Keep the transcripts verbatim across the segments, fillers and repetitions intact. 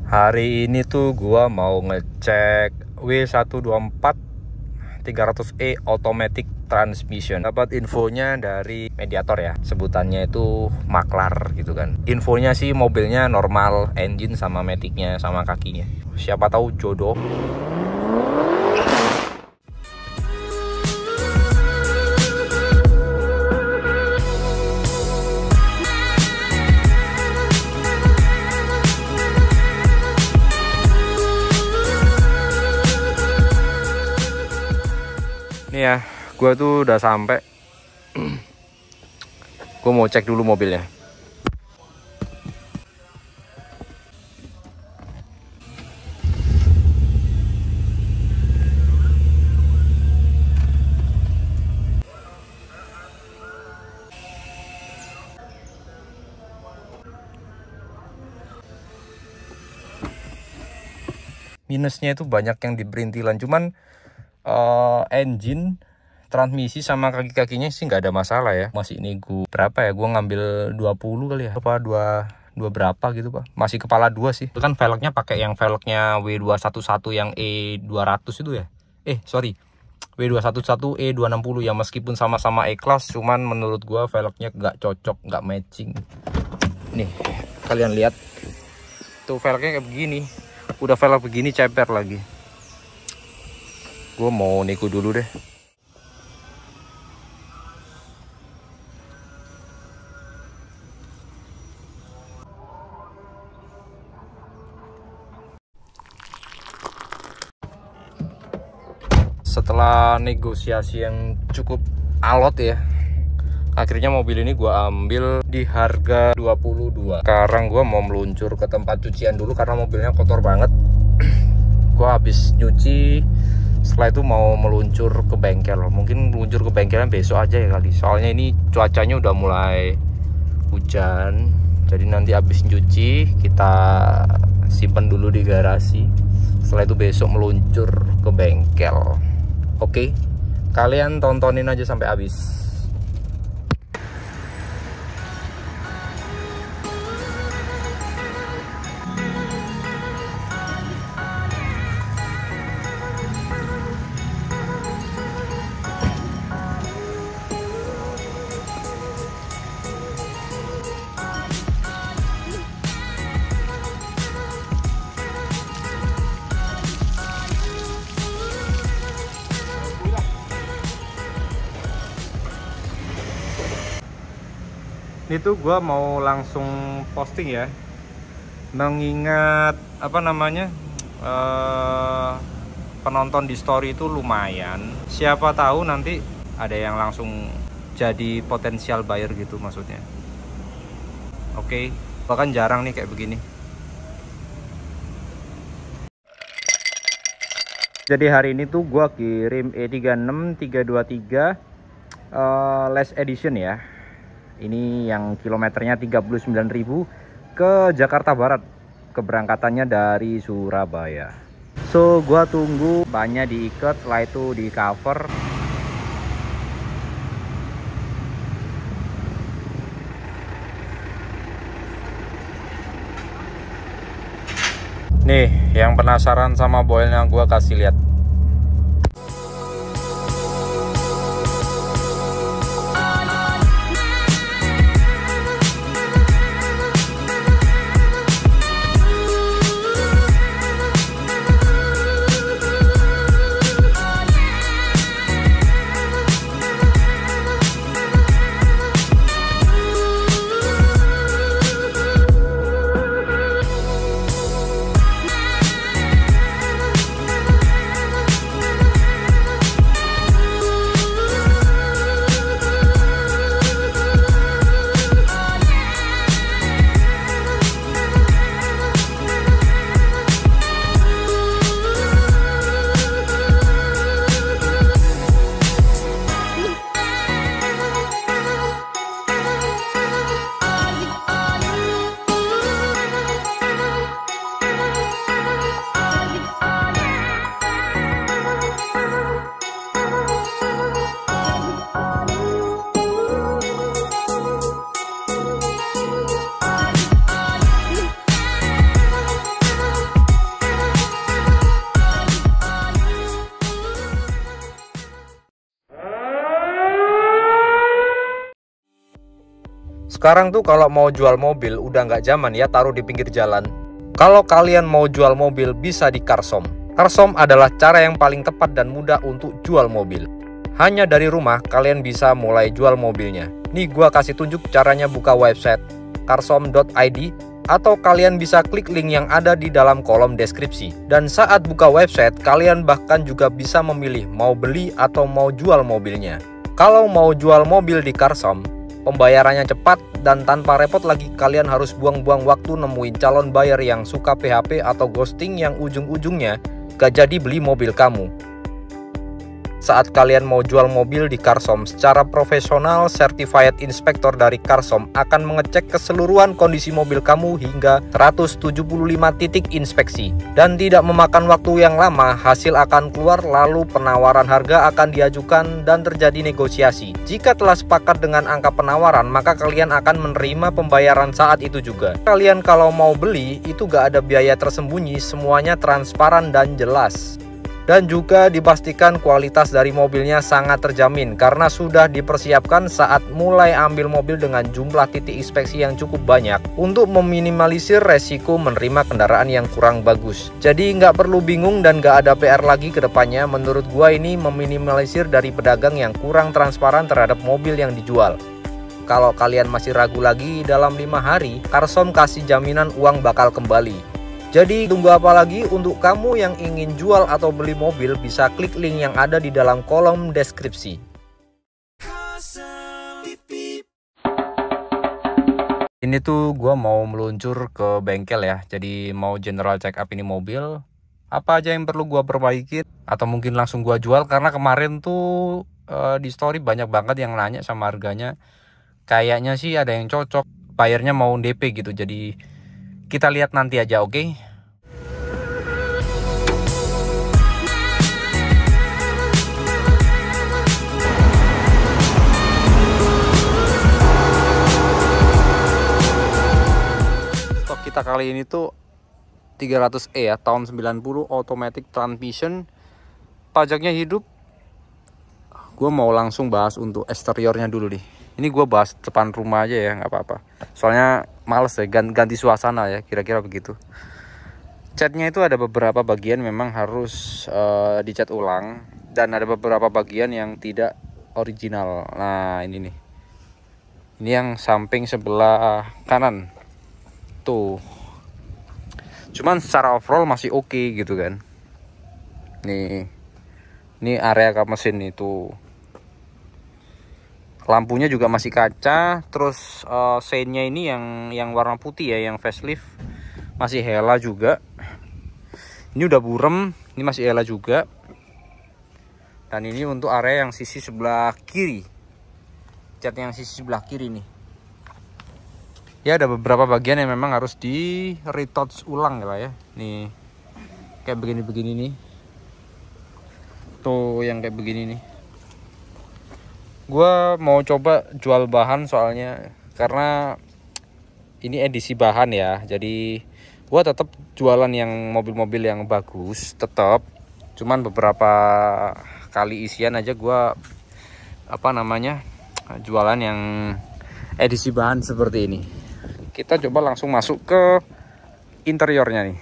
Hari ini tuh gua mau ngecek W seratus dua puluh empat tiga ratus E automatic transmission. Dapat infonya dari mediator ya, sebutannya itu maklar gitu kan. Infonya sih mobilnya normal, engine sama maticnya sama kakinya. Siapa tahu jodoh. Nih ya, gue tuh udah sampai. Gue mau cek dulu mobilnya. Minusnya itu banyak yang di perintilan, cuman Uh, engine, transmisi sama kaki-kakinya sih nggak ada masalah ya. Masih ini gue berapa ya, gue ngambil dua puluh kali ya, apa dua dua berapa gitu Pak, masih kepala dua sih. Itu kan velgnya pakai yang velgnya W dua satu satu yang E dua ratus itu ya, eh sorry W dua satu satu E dua enam nol, ya meskipun sama-sama E-Class, cuman menurut gue velgnya nggak cocok, nggak matching. Nih kalian lihat tuh, velgnya kayak begini, udah velg begini ceper lagi. Gue mau nego dulu deh. Setelah negosiasi yang cukup alot ya, akhirnya mobil ini gue ambil di harga dua puluh dua. Sekarang gue mau meluncur ke tempat cucian dulu karena mobilnya kotor banget. Gue habis nyuci, setelah itu mau meluncur ke bengkel. Mungkin meluncur ke bengkelnya besok aja ya kali, soalnya ini cuacanya udah mulai hujan. Jadi nanti habis nyuci kita simpan dulu di garasi, setelah itu besok meluncur ke bengkel. Oke, kalian tontonin aja sampai habis. Ini tuh gue mau langsung posting ya, mengingat apa namanya uh, penonton di story itu lumayan. Siapa tahu nanti ada yang langsung jadi potensial buyer gitu maksudnya. Oke, bahkan jarang nih kayak begini. Jadi hari ini tuh gue kirim E tiga enam tiga dua tiga uh, last edition ya. Ini yang kilometernya tiga puluh sembilan ribu ke Jakarta Barat. Keberangkatannya dari Surabaya. So, gua tunggu bannya diikat, setelah itu di cover. Nih, yang penasaran sama boilnya gua kasih lihat. Sekarang tuh kalau mau jual mobil udah nggak zaman ya taruh di pinggir jalan. Kalau kalian mau jual mobil bisa di Carsom. Carsom adalah cara yang paling tepat dan mudah untuk jual mobil. Hanya dari rumah kalian bisa mulai jual mobilnya. Nih gua kasih tunjuk caranya buka website carsom dot i d atau kalian bisa klik link yang ada di dalam kolom deskripsi. Dan saat buka website kalian bahkan juga bisa memilih mau beli atau mau jual mobilnya. Kalau mau jual mobil di Carsom, pembayarannya cepat dan tanpa repot lagi kalian harus buang-buang waktu nemuin calon buyer yang suka P H P atau ghosting yang ujung-ujungnya gak jadi beli mobil kamu. Saat kalian mau jual mobil di Carsom, secara profesional certified inspector dari Carsom akan mengecek keseluruhan kondisi mobil kamu hingga seratus tujuh puluh lima titik inspeksi. Dan tidak memakan waktu yang lama, hasil akan keluar lalu penawaran harga akan diajukan dan terjadi negosiasi. Jika telah sepakat dengan angka penawaran, maka kalian akan menerima pembayaran saat itu juga. Kalian kalau mau beli, itu gak ada biaya tersembunyi, semuanya transparan dan jelas. Dan juga dipastikan kualitas dari mobilnya sangat terjamin karena sudah dipersiapkan saat mulai ambil mobil dengan jumlah titik inspeksi yang cukup banyak untuk meminimalisir resiko menerima kendaraan yang kurang bagus. Jadi nggak perlu bingung dan nggak ada P R lagi ke depannya. Menurut gua ini meminimalisir dari pedagang yang kurang transparan terhadap mobil yang dijual. Kalau kalian masih ragu lagi, dalam lima hari Carsom kasih jaminan uang bakal kembali. Jadi tunggu apa lagi? Untuk kamu yang ingin jual atau beli mobil bisa klik link yang ada di dalam kolom deskripsi. Ini tuh gue mau meluncur ke bengkel ya. Jadi mau general check up ini mobil. Apa aja yang perlu gue perbaiki atau mungkin langsung gue jual. Karena kemarin tuh uh, di story banyak banget yang nanya sama harganya. Kayaknya sih ada yang cocok. Bayarnya mau D P gitu. Jadi kita lihat nanti aja, oke? Okay? Stok kita kali ini tuh tiga ratus E ya, tahun sembilan puluh, automatic transmission, pajaknya hidup. Gue mau langsung bahas untuk eksteriornya dulu nih. Ini gue bahas depan rumah aja ya, nggak apa-apa. Soalnya males ya, ganti suasana ya, kira-kira begitu. Catnya itu ada beberapa bagian memang harus uh, dicat ulang. Dan ada beberapa bagian yang tidak original. Nah ini nih. Ini yang samping sebelah kanan. Tuh. Cuman secara overall masih oke okay, gitu kan. Nih. Ini area kap mesin itu. Lampunya juga masih kaca, terus uh, seinnya ini yang yang warna putih ya, yang facelift masih Hella juga. Ini udah burem, ini masih Hella juga. Dan ini untuk area yang sisi sebelah kiri, cat yang sisi sebelah kiri nih. Ya ada beberapa bagian yang memang harus di retouch ulang lah ya. Nih kayak begini-begini nih. Tuh yang kayak begini nih. Gue mau coba jual bahan soalnya karena ini edisi bahan ya. Jadi gue tetap jualan yang mobil-mobil yang bagus tetap. Cuman beberapa kali isian aja gue apa namanya jualan yang edisi bahan seperti ini. Kita coba langsung masuk ke interiornya nih.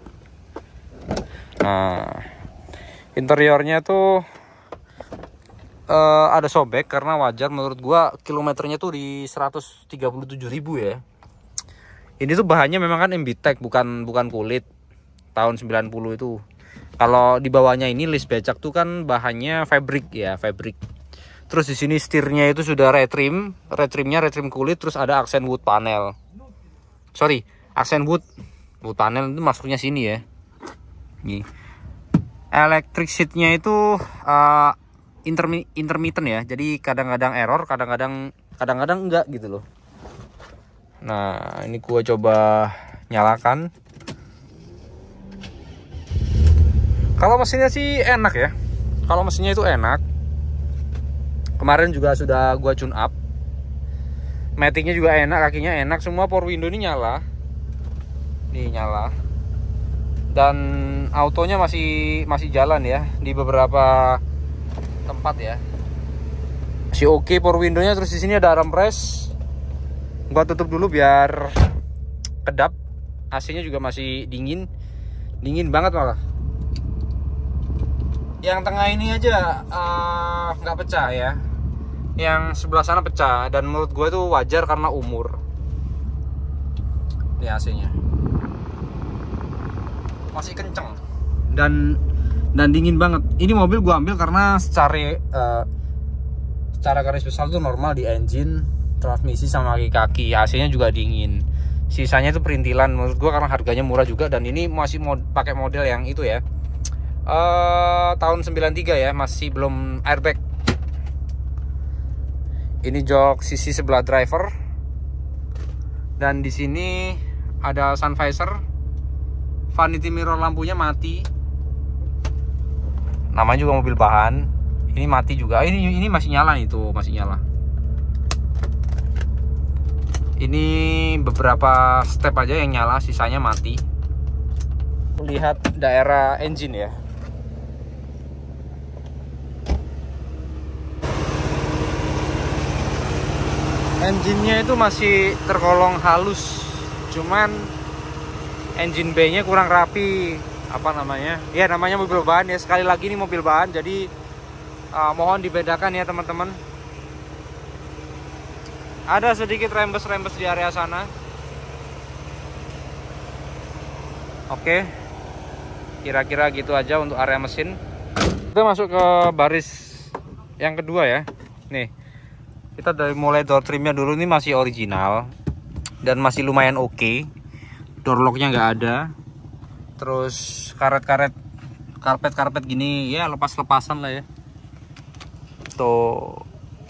Nah interiornya tuh Uh, ada sobek karena wajar menurut gua, kilometernya tuh di seratus tiga puluh tujuh ribu ya. Ini tuh bahannya memang kan Embitech, bukan bukan kulit. Tahun sembilan puluh itu. Kalau di bawahnya ini list becak tuh kan bahannya fabric ya, fabric. Terus di sini setirnya itu sudah retrim, retrimnya retrim kulit, terus ada aksen wood panel. Sorry, aksen wood, wood panel itu masuknya sini ya. Nih. Electric seatnya itu uh, Intermi intermittent ya, jadi kadang-kadang error, kadang-kadang kadang-kadang enggak gitu loh. Nah ini gua coba nyalakan. Kalau mesinnya sih enak ya, kalau mesinnya itu enak. Kemarin juga sudah gua tune up, maticnya juga enak, kakinya enak, semua power window ini nyala. Nih nyala. Dan autonya masih masih jalan ya di beberapa tempat ya, masih oke power windownya. Terus di sini ada armrest, Gua tutup dulu biar kedap. A C-nya juga masih dingin. Dingin banget malah. Yang tengah ini aja nggak uh, pecah ya. Yang sebelah sana pecah. Dan menurut gue itu wajar karena umur. Ini A C-nya masih kenceng. Dan dan dingin banget. Ini mobil gue ambil karena secara uh, secara garis besar tuh normal di engine, transmisi sama kaki-kaki. A C-nya juga dingin. Sisanya itu perintilan. Menurut gue karena harganya murah juga. Dan ini masih mod, pakai model yang itu ya, uh, tahun sembilan tiga ya, masih belum airbag. Ini jok sisi sebelah driver. Dan di sini ada sun visor. Vanity mirror lampunya mati. Namanya juga mobil bahan. Ini mati juga. Ini ini masih nyala nih, tuh masih nyala. Ini beberapa step aja yang nyala, sisanya mati. Lihat daerah engine ya. Engine-nya itu masih tergolong halus. Cuman engine bay-nya kurang rapi. Apa namanya? Ya namanya mobil bahan ya. Sekali lagi ini mobil bahan, jadi uh, mohon dibedakan ya teman-teman. Ada sedikit rembes-rembes di area sana. Oke, kira-kira gitu aja untuk area mesin. Kita masuk ke baris yang kedua ya. Nih, kita dari mulai door trimnya dulu. Ini masih original dan masih lumayan oke. Okay. Door locknya nggak ada. Terus karet-karet, karpet-karpet gini ya, lepas-lepasan lah ya. Tuh.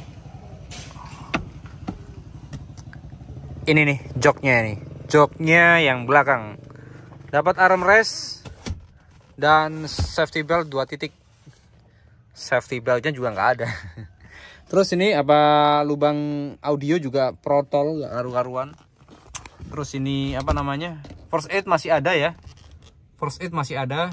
Ini nih joknya nih, joknya yang belakang dapat armrest dan safety belt dua titik. Safety beltnya juga nggak ada. Terus ini apa, lubang audio juga protol, nggak karu-karuan. Terus ini apa namanya, first aid masih ada ya, first aid masih ada.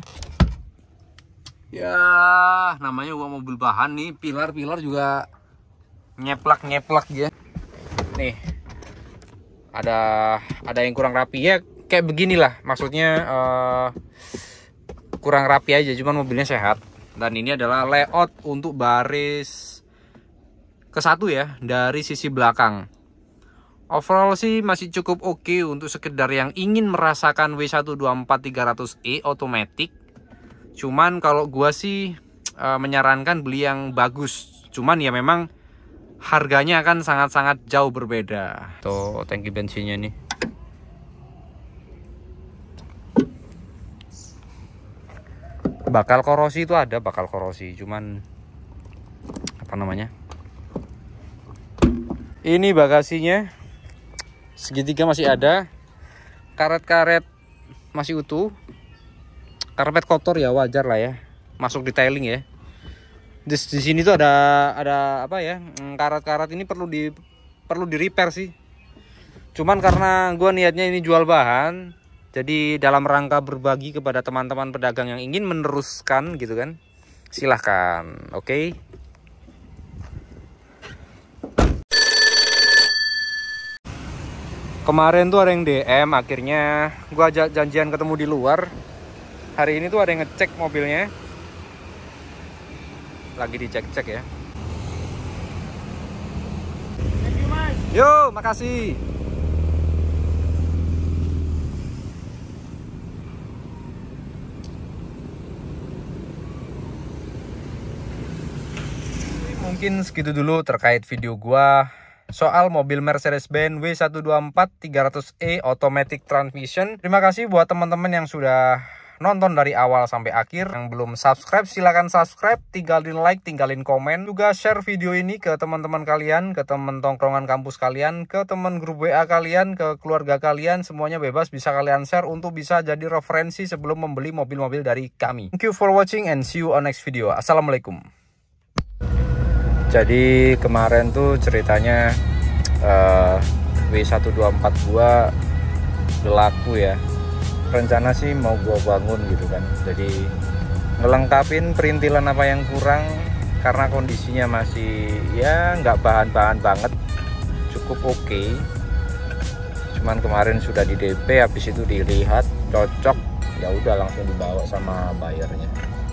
Ya namanya gua mobil bahan nih, pilar-pilar juga nyeplak-nyeplak ya. Nih. Ada ada yang kurang rapi ya, kayak beginilah maksudnya, uh, kurang rapi aja, cuman mobilnya sehat. Dan ini adalah layout untuk baris ke satu ya, dari sisi belakang. Overall sih masih cukup oke okay untuk sekedar yang ingin merasakan W seratus dua puluh empat tiga ratus E automatic. Cuman kalau gua sih uh, menyarankan beli yang bagus. Cuman ya memang harganya akan sangat-sangat jauh berbeda. Tuh tangki bensinnya nih. Bakal korosi itu ada, bakal korosi. Cuman apa namanya? Ini bagasinya. Segitiga masih ada. Karet-karet masih utuh. Karpet kotor ya wajar lah ya. Masuk detailing ya. Di, di sini tuh ada ada apa ya, karat-karat ini perlu di perlu di repair sih. Cuman karena gue niatnya ini jual bahan, jadi dalam rangka berbagi kepada teman-teman pedagang yang ingin meneruskan gitu kan, silahkan. Oke, okay? Kemarin tuh ada yang D M, akhirnya gue ajak janjian ketemu di luar. Hari ini tuh ada yang ngecek mobilnya. Lagi dicek-cek ya. Thank you, Mas. Yo, makasih. Mungkin segitu dulu terkait video gua soal mobil Mercedes-Benz W seratus dua puluh empat tiga ratus E automatic transmission. Terima kasih buat teman-teman yang sudah nonton dari awal sampai akhir. Yang belum subscribe silahkan subscribe, tinggalin like, tinggalin komen. Juga share video ini ke teman-teman kalian, ke teman tongkrongan kampus kalian, ke teman grup W A kalian, ke keluarga kalian. Semuanya bebas bisa kalian share untuk bisa jadi referensi sebelum membeli mobil-mobil dari kami. Thank you for watching and see you on next video. Assalamualaikum. Jadi kemarin tuh ceritanya uh, W seratus dua puluh empat gua laku ya. Rencana sih mau gua bangun gitu kan, jadi ngelengkapin perintilan apa yang kurang karena kondisinya masih ya nggak bahan-bahan banget, cukup oke okay. Cuman kemarin sudah di D P, habis itu dilihat cocok, ya udah langsung dibawa sama bayarnya.